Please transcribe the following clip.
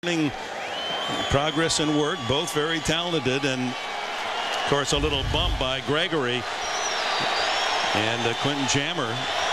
Progress and work, both very talented, and of course a little bump by Gregory, and Quentin Jammer